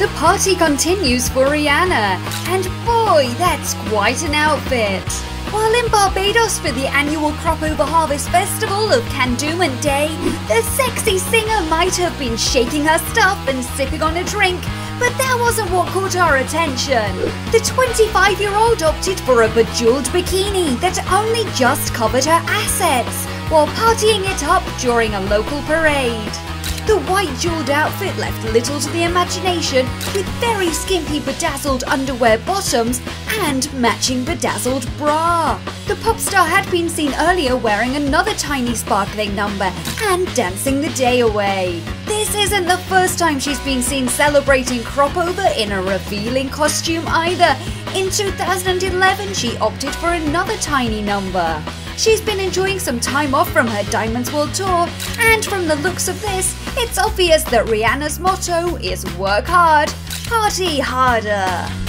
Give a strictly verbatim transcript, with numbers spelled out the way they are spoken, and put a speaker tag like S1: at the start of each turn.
S1: The party continues for Rihanna, and boy, that's quite an outfit. While in Barbados for the annual Crop Over Harvest Festival of Kadooment Day, the sexy singer might have been shaking her stuff and sipping on a drink, but that wasn't what caught our attention. The twenty-five-year-old opted for a bejeweled bikini that only just covered her assets, while partying it up during a local parade. The white jeweled outfit left little to the imagination, with very skimpy bedazzled underwear bottoms and matching bedazzled bra. The pop star had been seen earlier wearing another tiny sparkling number and dancing the day away. This isn't the first time she's been seen celebrating crop over in a revealing costume either. In two thousand eleven, she opted for another tiny number. She's been enjoying some time off from her Diamonds World Tour, and from the looks of this, it's obvious that Rihanna's motto is work hard, party harder.